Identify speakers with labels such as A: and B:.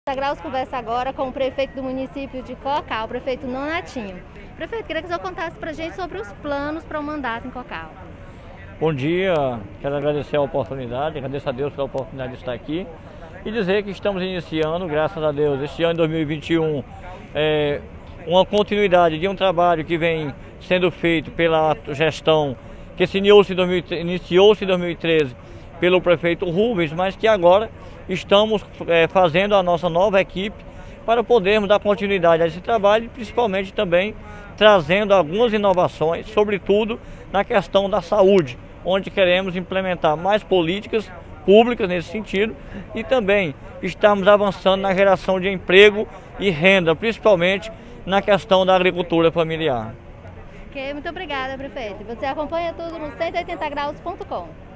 A: Graus conversa agora com o prefeito do município de Cocal, o prefeito Nonatinho. Prefeito, queria que o senhor contasse para a gente sobre os planos para o mandato em Cocal.
B: Bom dia, quero agradecer a oportunidade, agradeço a Deus pela oportunidade de estar aqui e dizer que estamos iniciando, graças a Deus, este ano de 2021, uma continuidade de um trabalho que vem sendo feito pela gestão que se iniciou-se em 2013 pelo prefeito Rubens, mas que agora estamos fazendo a nossa nova equipe para podermos dar continuidade a esse trabalho e principalmente também trazendo algumas inovações, sobretudo na questão da saúde, onde queremos implementar mais políticas públicas nesse sentido e também estamos avançando na geração de emprego e renda, principalmente na questão da agricultura familiar.
A: Ok, muito obrigada, prefeito. Você acompanha tudo no 180graus.com.